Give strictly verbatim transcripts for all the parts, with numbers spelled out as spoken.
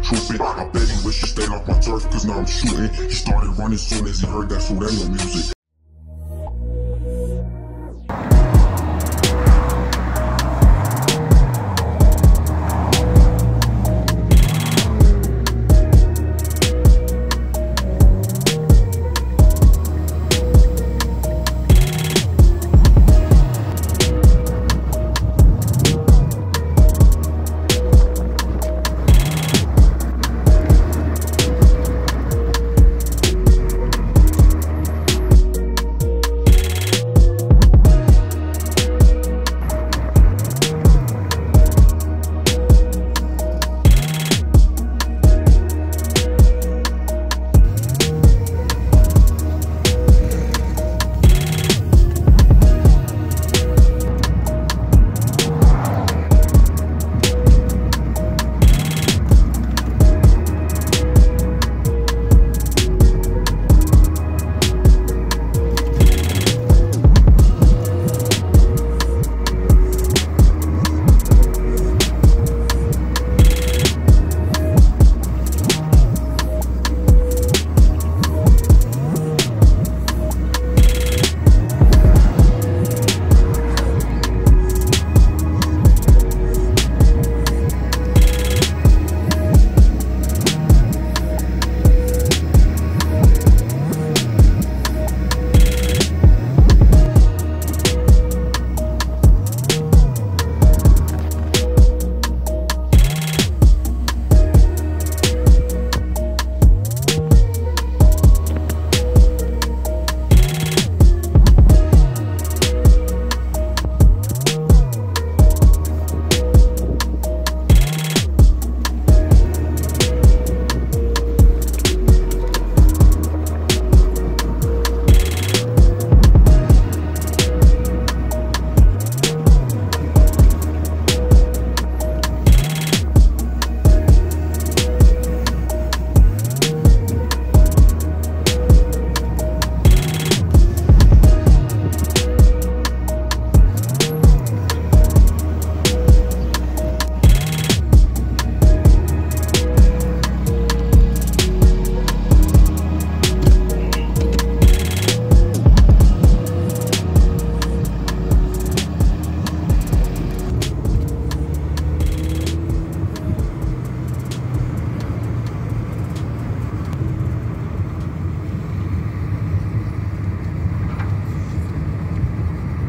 trooping. I bet he wish he stayed off my turf, cause now I'm shooting. He started running soon as he heard that Sureños music.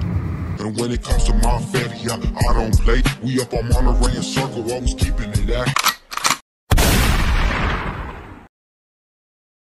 And when it comes to my fatty, I, I don't play. We up on Monterey and Circle, always keeping it active.